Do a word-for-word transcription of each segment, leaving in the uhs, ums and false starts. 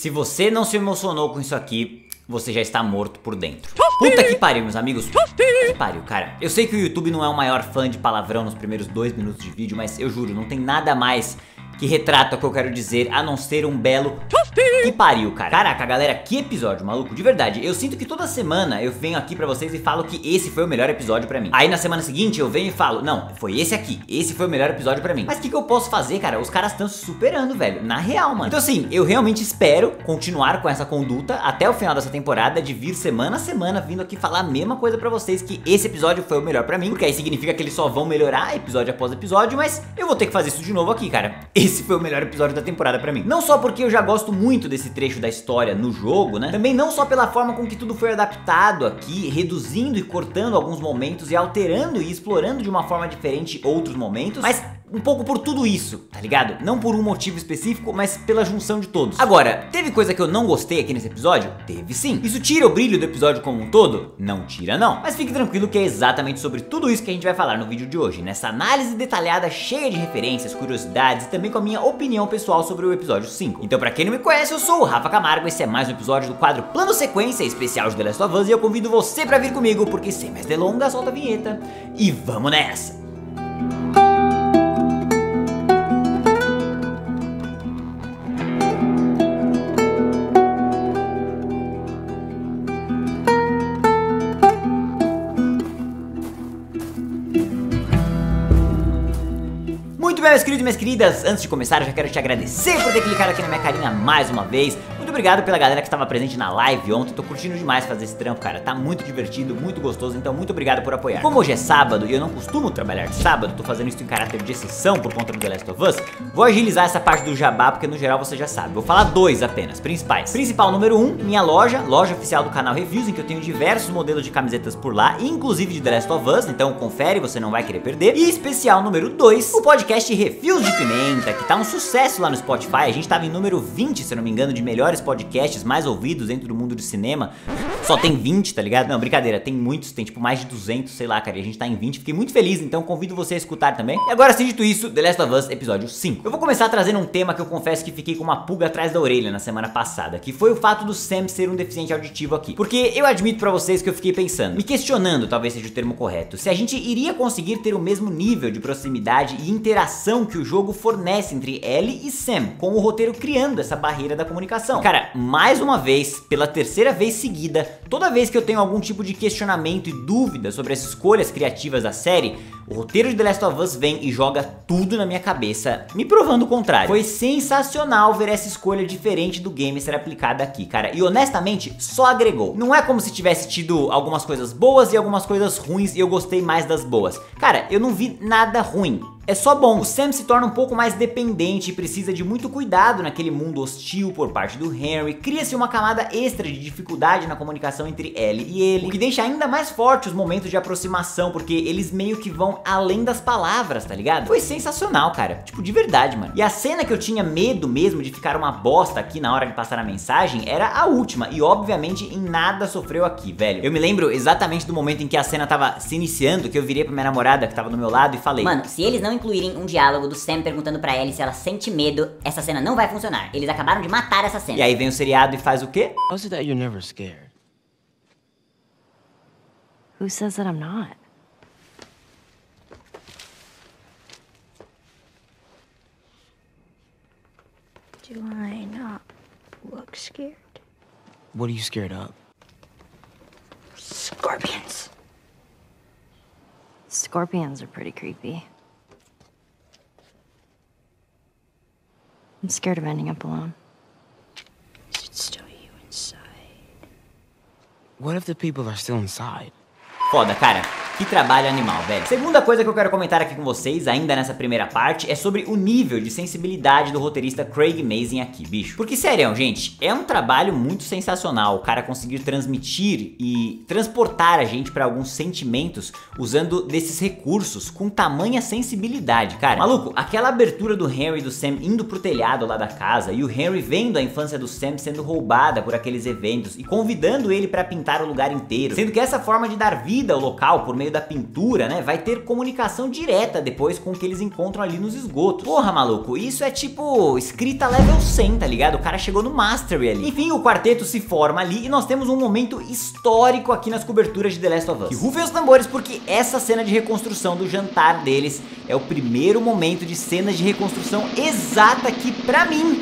Se você não se emocionou com isso aqui, você já está morto por dentro. Puta que pariu, meus amigos. Puta que pariu, cara. Eu sei que o YouTube não é o maior fã de palavrão nos primeiros dois minutos de vídeo, mas eu juro, não tem nada mais que retrata o que eu quero dizer, a não ser um belo que pariu, cara. Caraca, galera, que episódio, maluco. De verdade, eu sinto que toda semana eu venho aqui pra vocês e falo que esse foi o melhor episódio pra mim. Aí na semana seguinte eu venho e falo, não, foi esse aqui, esse foi o melhor episódio pra mim. Mas o que, que eu posso fazer, cara? Os caras estão se superando, velho, na real, mano. Então assim, eu realmente espero continuar com essa conduta até o final dessa temporada, de vir semana a semana vindo aqui falar a mesma coisa pra vocês, que esse episódio foi o melhor pra mim, porque aí significa que eles só vão melhorar episódio após episódio, mas eu vou ter que fazer isso de novo aqui, cara. Esse foi o melhor episódio da temporada pra mim. Não só porque eu já gosto muito desse trecho da história no jogo, né? Também não só pela forma com que tudo foi adaptado aqui, reduzindo e cortando alguns momentos e alterando e explorando de uma forma diferente outros momentos, mas um pouco por tudo isso, tá ligado? Não por um motivo específico, mas pela junção de todos. Agora, teve coisa que eu não gostei aqui nesse episódio? Teve sim. Isso tira o brilho do episódio como um todo? Não tira não. Mas fique tranquilo que é exatamente sobre tudo isso que a gente vai falar no vídeo de hoje, nessa análise detalhada, cheia de referências, curiosidades e também com a minha opinião pessoal sobre o episódio cinco. Então pra quem não me conhece, eu sou o Rafa Camargo, esse é mais um episódio do quadro Plano Sequência especial de The Last of Us e eu convido você pra vir comigo, porque sem mais delongas, solta a vinheta e vamos nessa! Muito bem, meus queridos e minhas queridas, antes de começar eu já quero te agradecer por ter clicado aqui na minha carinha mais uma vez. Muito obrigado pela galera que estava presente na live ontem, tô curtindo demais fazer esse trampo, cara, tá muito divertido, muito gostoso, então muito obrigado por apoiar. Como hoje é sábado e eu não costumo trabalhar de sábado, tô fazendo isso em caráter de exceção por conta do The Last of Us, vou agilizar essa parte do jabá porque no geral você já sabe, vou falar dois apenas, principais. Principal número um, minha loja, loja oficial do canal Reviews, em que eu tenho diversos modelos de camisetas por lá, inclusive de The Last of Us, então confere, você não vai querer perder. E especial número dois, o podcast Refis de Pimenta, que tá um sucesso lá no Spotify, a gente tava em número vinte, se eu não me engano, de melhores podcasts mais ouvidos dentro do mundo do cinema. Só tem vinte, tá ligado? Não, brincadeira, tem muitos, tem tipo mais de duzentos, sei lá, cara, e a gente tá em vinte, fiquei muito feliz, então convido você a escutar também. E agora, sem dito isso, The Last of Us, episódio cinco. Eu vou começar trazendo um tema que eu confesso que fiquei com uma pulga atrás da orelha na semana passada, que foi o fato do Sam ser um deficiente auditivo aqui. Porque eu admito pra vocês que eu fiquei pensando, me questionando, talvez seja o termo correto, se a gente iria conseguir ter o mesmo nível de proximidade e interação que o jogo fornece entre Ellie e Sam, com o roteiro criando essa barreira da comunicação. Cara, mais uma vez, pela terceira vez seguida, toda vez que eu tenho algum tipo de questionamento e dúvida sobre as escolhas criativas da série, o roteiro de The Last of Us vem e joga tudo na minha cabeça, me provando o contrário. Foi sensacional ver essa escolha diferente do game ser aplicada aqui, cara, e honestamente, só agregou. Não é como se tivesse tido algumas coisas boas e algumas coisas ruins e eu gostei mais das boas. Cara, eu não vi nada ruim. É só bom, o Sam se torna um pouco mais dependente e precisa de muito cuidado naquele mundo hostil por parte do Henry. Cria-se uma camada extra de dificuldade na comunicação entre Ellie e ele, o que deixa ainda mais forte os momentos de aproximação, porque eles meio que vão além das palavras, tá ligado? Foi sensacional, cara, tipo, de verdade, mano. E a cena que eu tinha medo mesmo de ficar uma bosta aqui na hora de passar a mensagem era a última, e obviamente em nada sofreu aqui, velho. Eu me lembro exatamente do momento em que a cena tava se iniciando, que eu virei pra minha namorada que tava do meu lado e falei: mano, se eles não incluírem um diálogo do Sam perguntando pra Ellie se ela sente medo, essa cena não vai funcionar. Eles acabaram de matar essa cena. E aí vem o seriado e faz o quê? How is it that you're never scared? Who says that I'm not? Do I not look scared? What are you scared of? Scorpions. Scorpions are pretty creepy. I'm scared of ending up alone. Is it still you inside? What if the people are still inside? Foda, cara. Que trabalho animal, velho. Segunda coisa que eu quero comentar aqui com vocês, ainda nessa primeira parte, é sobre o nível de sensibilidade do roteirista Craig Mazin aqui, bicho. Porque, sério, gente, é um trabalho muito sensacional o cara conseguir transmitir e transportar a gente pra alguns sentimentos usando desses recursos com tamanha sensibilidade, cara. Maluco, aquela abertura do Henry e do Sam indo pro telhado lá da casa e o Henry vendo a infância do Sam sendo roubada por aqueles eventos e convidando ele pra pintar o lugar inteiro, sendo que essa forma de dar vida ao local por meio meio da pintura, né, vai ter comunicação direta depois com o que eles encontram ali nos esgotos. Porra, maluco, isso é tipo escrita level cem, tá ligado? O cara chegou no Mastery ali. Enfim, o quarteto se forma ali e nós temos um momento histórico aqui nas coberturas de The Last of Us. E rufem os tambores porque essa cena de reconstrução do jantar deles é o primeiro momento de cenas de reconstrução exata que, pra mim,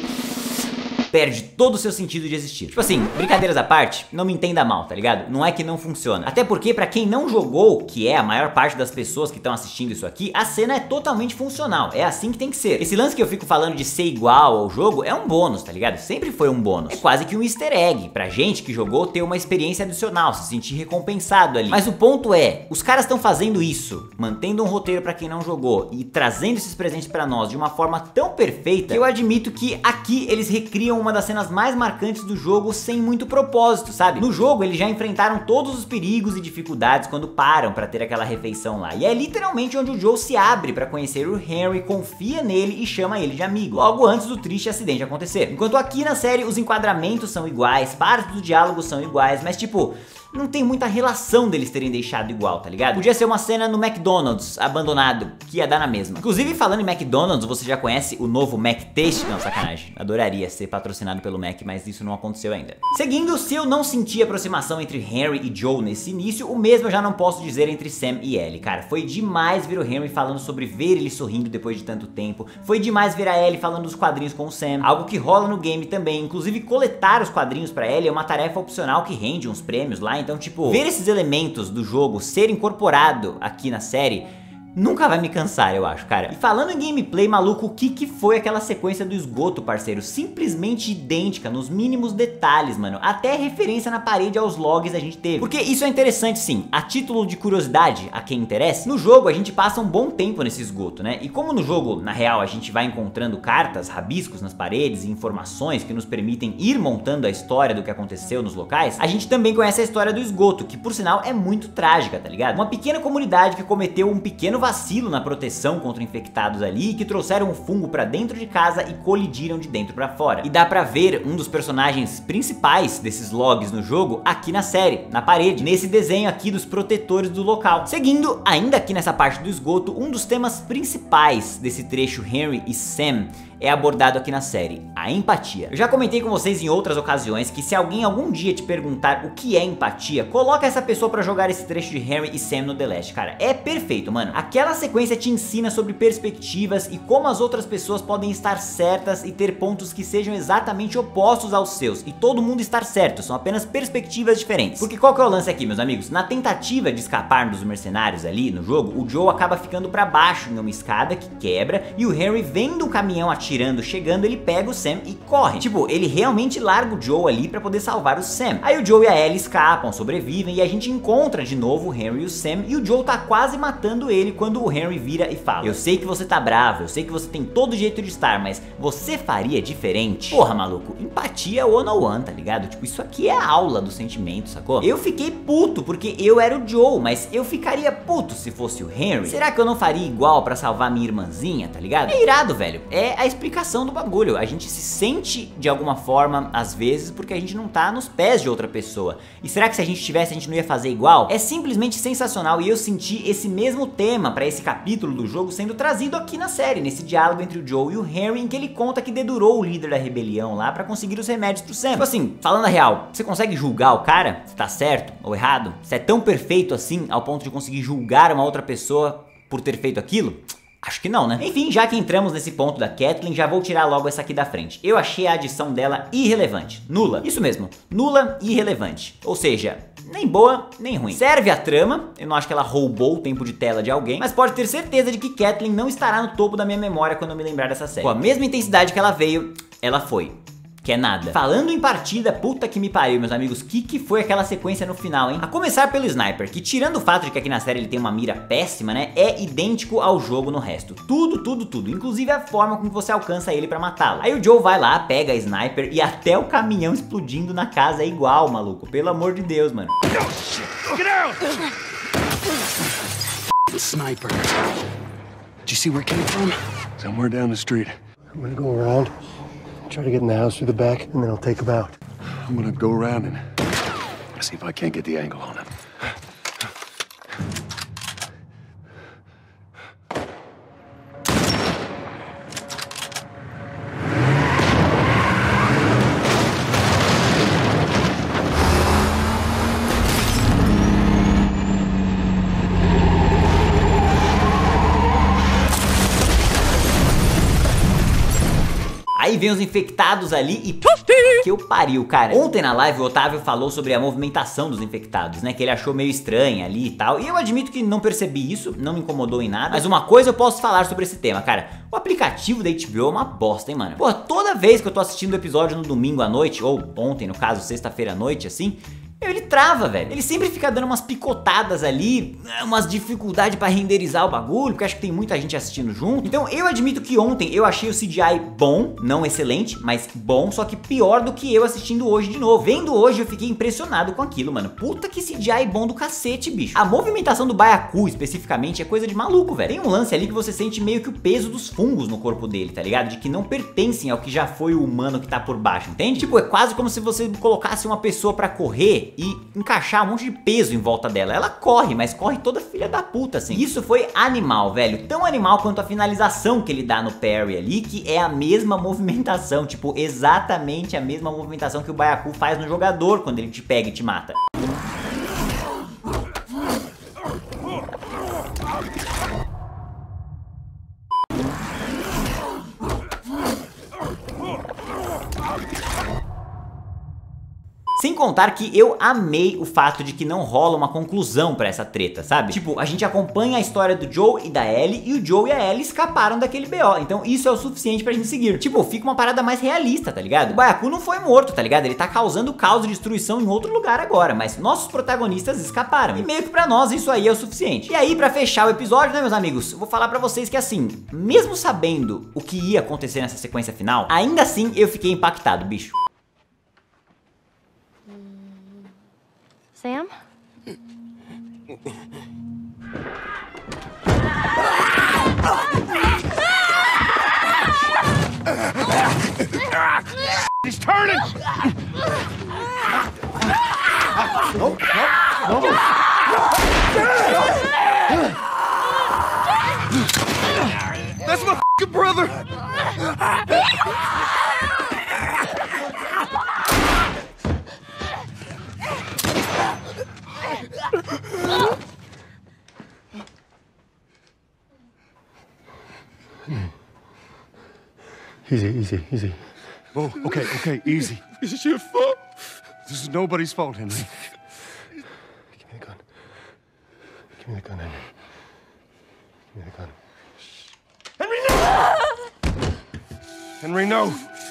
perde todo o seu sentido de existir. Tipo assim, brincadeiras à parte, não me entenda mal, tá ligado? Não é que não funciona. Até porque, pra quem não jogou, que é a maior parte das pessoas que estão assistindo isso aqui, a cena é totalmente funcional. É assim que tem que ser. Esse lance que eu fico falando de ser igual ao jogo é um bônus, tá ligado? Sempre foi um bônus. É quase que um easter egg pra gente que jogou ter uma experiência adicional, se sentir recompensado ali. Mas o ponto é, os caras estão fazendo isso, mantendo um roteiro pra quem não jogou e trazendo esses presentes pra nós de uma forma tão perfeita que eu admito que aqui eles recriam uma das cenas mais marcantes do jogo sem muito propósito, sabe? No jogo eles já enfrentaram todos os perigos e dificuldades quando param pra ter aquela refeição lá. E é literalmente onde o Joel se abre pra conhecer o Henry, confia nele e chama ele de amigo, logo antes do triste acidente acontecer. Enquanto aqui na série os enquadramentos são iguais, partes do diálogo são iguais, mas tipo, não tem muita relação deles terem deixado igual, tá ligado? Podia ser uma cena no McDonald's, abandonado, que ia dar na mesma. Inclusive, falando em McDonald's, você já conhece o novo McTaste? Não, sacanagem. Adoraria ser patrocinado pelo Mac, mas isso não aconteceu ainda. Seguindo, se eu não senti aproximação entre Henry e Joel nesse início, o mesmo eu já não posso dizer entre Sam e Ellie. Cara, foi demais ver o Henry falando sobre ver ele sorrindo depois de tanto tempo. Foi demais ver a Ellie falando dos quadrinhos com o Sam, algo que rola no game também. Inclusive, coletar os quadrinhos pra Ellie é uma tarefa opcional que rende uns prêmios lá. Então, tipo, ver esses elementos do jogo ser incorporado aqui na série nunca vai me cansar, eu acho, cara. E falando em gameplay, maluco, o que que foi aquela sequência do esgoto, parceiro? Simplesmente idêntica, nos mínimos detalhes, mano. Até referência na parede aos logs a gente teve. Porque isso é interessante, sim. A título de curiosidade, a quem interessa, no jogo a gente passa um bom tempo nesse esgoto, né? E como no jogo, na real, a gente vai encontrando cartas, rabiscos nas paredes e informações que nos permitem ir montando a história do que aconteceu nos locais, a gente também conhece a história do esgoto, que por sinal é muito trágica, tá ligado? Uma pequena comunidade que cometeu um pequeno vacilo na proteção contra infectados ali, que trouxeram o fungo pra dentro de casa e colidiram de dentro pra fora. E dá pra ver um dos personagens principais desses logs no jogo aqui na série, na parede, nesse desenho aqui dos protetores do local. Seguindo, ainda aqui nessa parte do esgoto, um dos temas principais desse trecho Henry e Sam é abordado aqui na série, a empatia. Eu já comentei com vocês em outras ocasiões que se alguém algum dia te perguntar o que é empatia, coloca essa pessoa pra jogar esse trecho de Henry e Sam no The Last, cara. É perfeito, mano. Aquela sequência te ensina sobre perspectivas e como as outras pessoas podem estar certas e ter pontos que sejam exatamente opostos aos seus, e todo mundo estar certo, são apenas perspectivas diferentes. Porque qual que é o lance aqui, meus amigos? Na tentativa de escapar dos mercenários ali no jogo, o Joel acaba ficando pra baixo em uma escada que quebra, e o Henry, vendo o caminhão atirando chegando, ele pega o Sam e corre. Tipo, ele realmente larga o Joel ali pra poder salvar o Sam. Aí o Joel e a Ellie escapam, sobrevivem, e a gente encontra de novo o Henry e o Sam, e o Joel tá quase matando ele quando o Henry vira e fala: eu sei que você tá bravo, eu sei que você tem todo o jeito de estar, mas você faria diferente? Porra, maluco, empatia one oh one, tá ligado? Tipo, isso aqui é a aula do sentimento, sacou? Eu fiquei puto porque eu era o Joel, mas eu ficaria puto se fosse o Henry. Será que eu não faria igual pra salvar minha irmãzinha, tá ligado? É irado, velho. É a explicação do bagulho. A gente se sente de alguma forma, às vezes, porque a gente não tá nos pés de outra pessoa. E será que se a gente tivesse, a gente não ia fazer igual? É simplesmente sensacional, e eu senti esse mesmo tema pra esse capítulo do jogo sendo trazido aqui na série, nesse diálogo entre o Joel e o Henry, em que ele conta que dedurou o líder da rebelião lá pra conseguir os remédios pro Sam. Tipo assim, falando a real, você consegue julgar o cara? Se tá certo ou errado? Se é tão perfeito assim, ao ponto de conseguir julgar uma outra pessoa por ter feito aquilo? Acho que não, né? Enfim, já que entramos nesse ponto da Kathleen, já vou tirar logo essa aqui da frente. Eu achei a adição dela irrelevante. Nula. Isso mesmo. Nula e irrelevante. Ou seja, nem boa, nem ruim. Serve a trama, eu não acho que ela roubou o tempo de tela de alguém, mas pode ter certeza de que Kathleen não estará no topo da minha memória quando eu me lembrar dessa série. Com a mesma intensidade que ela veio, ela foi. Que é nada. Falando em partida, puta que me pariu, meus amigos, que que foi aquela sequência no final, hein? A começar pelo Sniper, que tirando o fato de que aqui na série ele tem uma mira péssima, né, é idêntico ao jogo no resto. Tudo, tudo, tudo, inclusive a forma como você alcança ele pra matá-lo. Aí o Joel vai lá, pega a Sniper e até o caminhão explodindo na casa é igual, maluco. Pelo amor de Deus, mano. Get out! Sniper. Did you see where it came from? Somewhere down the street. I'm gonna go around, try to get in the house through the back, and then I'll take him out. I'm gonna go around and see if I can't get the angle on him. Aí vem os infectados ali e... que eu pariu, cara. Ontem na live o Otávio falou sobre a movimentação dos infectados, né? Que ele achou meio estranha ali e tal. E eu admito que não percebi isso, não me incomodou em nada. Mas uma coisa eu posso falar sobre esse tema, cara. O aplicativo da H B O é uma bosta, hein, mano? Pô, toda vez que eu tô assistindo o episódio no domingo à noite, ou ontem, no caso, sexta-feira à noite, assim... ele trava, velho. Ele sempre fica dando umas picotadas ali, umas dificuldades pra renderizar o bagulho, porque acho que tem muita gente assistindo junto. Então eu admito que ontem eu achei o C G I bom, não excelente, mas bom, só que pior do que eu assistindo hoje de novo. Vendo hoje eu fiquei impressionado com aquilo, mano. Puta que C G I bom do cacete, bicho. A movimentação do Byaku, especificamente, é coisa de maluco, velho. Tem um lance ali que você sente meio que o peso dos fungos no corpo dele, tá ligado? De que não pertencem ao que já foi o humano que tá por baixo, entende? Tipo, é quase como se você colocasse uma pessoa pra correr e encaixar um monte de peso em volta dela. Ela corre, mas corre toda filha da puta, assim. Isso foi animal, velho. Tão animal quanto a finalização que ele dá no parry ali, que é a mesma movimentação, tipo, exatamente a mesma movimentação que o Byaku faz no jogador quando ele te pega e te mata. Sem contar que eu amei o fato de que não rola uma conclusão pra essa treta, sabe? Tipo, a gente acompanha a história do Joe e da Ellie e o Joe e a Ellie escaparam daquele B O. Então isso é o suficiente pra gente seguir. Tipo, fica uma parada mais realista, tá ligado? O Byaku não foi morto, tá ligado? Ele tá causando caos e destruição em outro lugar agora, mas nossos protagonistas escaparam. E meio que pra nós isso aí é o suficiente. E aí, pra fechar o episódio, né, meus amigos? Eu vou falar pra vocês que assim, mesmo sabendo o que ia acontecer nessa sequência final, ainda assim eu fiquei impactado, bicho. Sam? He's turning! No, no, no. That's my f***ing brother! Easy, easy, easy. Oh, okay, okay, easy. This is your fault. This is nobody's fault, Henry. Give me the gun. Give me the gun, Henry. Give me the gun. Henry, no! Henry, no!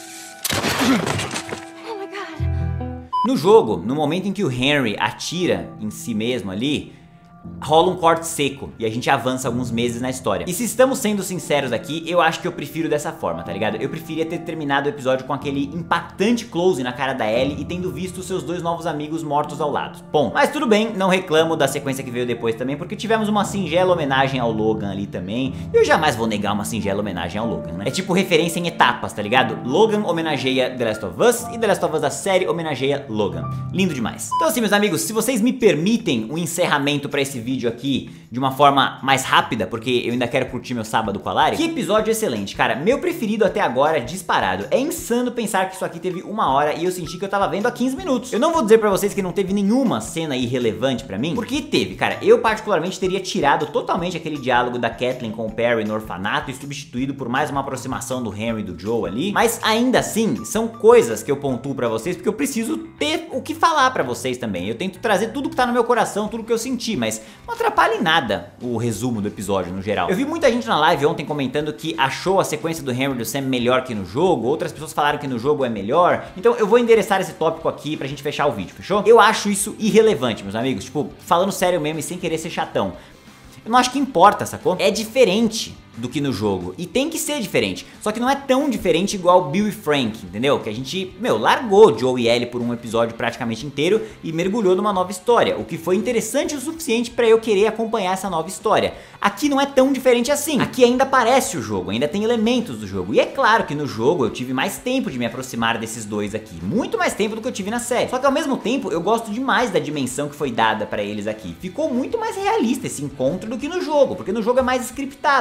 Oh my God. No jogo, no momento em que o Henry atira em si mesmo ali, rola um corte seco e a gente avança alguns meses na história. E se estamos sendo sinceros aqui, eu acho que eu prefiro dessa forma, tá ligado? Eu preferia ter terminado o episódio com aquele impactante close na cara da Ellie e tendo visto os seus dois novos amigos mortos ao lado. Bom, mas tudo bem, não reclamo da sequência que veio depois também, porque tivemos uma singela homenagem ao Logan ali também. Eu jamais vou negar uma singela homenagem ao Logan, né? É tipo referência em etapas, tá ligado? Logan homenageia The Last of Us e The Last of Us da série homenageia Logan. Lindo demais. Então assim, meus amigos, se vocês me permitem um encerramento pra esse vídeo aqui de uma forma mais rápida, porque eu ainda quero curtir meu sábado com a Lari. Que episódio excelente, cara. Meu preferido até agora, disparado. É insano pensar que isso aqui teve uma hora e eu senti que eu tava vendo há quinze minutos. Eu não vou dizer pra vocês que não teve nenhuma cena irrelevante pra mim, porque teve, cara. Eu particularmente teria tirado totalmente aquele diálogo da Kathleen com o Perry no orfanato e substituído por mais uma aproximação do Henry e do Joe ali. Mas ainda assim, são coisas que eu pontuo pra vocês, porque eu preciso ter o que falar pra vocês também. Eu tento trazer tudo que tá no meu coração, tudo que eu senti, mas não atrapalha em nada o resumo do episódio no geral. Eu vi muita gente na live ontem comentando que achou a sequência do Henry e do Sam melhor que no jogo, outras pessoas falaram que no jogo é melhor, então eu vou endereçar esse tópico aqui pra gente fechar o vídeo, fechou? Eu acho isso irrelevante, meus amigos, tipo, falando sério mesmo e sem querer ser chatão. Eu não acho que importa, sacou? É diferente do que no jogo, e tem que ser diferente, só que não é tão diferente igual Bill e Frank, entendeu? Que a gente, meu, largou Joe e Ellie por um episódio praticamente inteiro e mergulhou numa nova história, o que foi interessante o suficiente pra eu querer acompanhar essa nova história. Aqui não é tão diferente assim, aqui ainda parece o jogo, ainda tem elementos do jogo, e é claro que no jogo eu tive mais tempo de me aproximar desses dois aqui, muito mais tempo do que eu tive na série, só que ao mesmo tempo eu gosto demais da dimensão que foi dada pra eles aqui, ficou muito mais realista esse encontro do que no jogo, porque no jogo é mais scriptado, né? Tem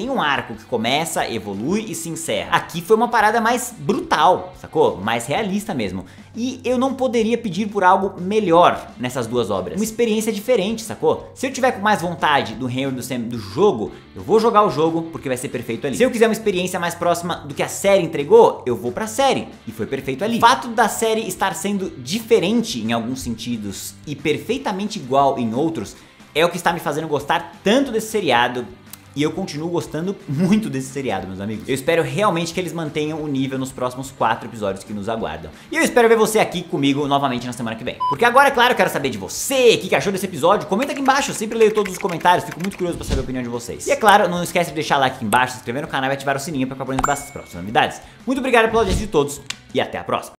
tem um arco que começa, evolui e se encerra. Aqui foi uma parada mais brutal, sacou? Mais realista mesmo. E eu não poderia pedir por algo melhor nessas duas obras. Uma experiência diferente, sacou? Se eu tiver com mais vontade do Henry do Sam do jogo, eu vou jogar o jogo porque vai ser perfeito ali. Se eu quiser uma experiência mais próxima do que a série entregou, eu vou pra série e foi perfeito ali. O fato da série estar sendo diferente em alguns sentidos e perfeitamente igual em outros é o que está me fazendo gostar tanto desse seriado. E eu continuo gostando muito desse seriado, meus amigos. Eu espero realmente que eles mantenham o nível nos próximos quatro episódios que nos aguardam. E eu espero ver você aqui comigo novamente na semana que vem. Porque agora, é claro, eu quero saber de você, o que achou desse episódio. Comenta aqui embaixo, eu sempre leio todos os comentários, fico muito curioso pra saber a opinião de vocês. E é claro, não esquece de deixar o like aqui embaixo, se inscrever no canal e ativar o sininho pra ficar por dentro das próximas novidades. Muito obrigado pela audiência de todos e até a próxima.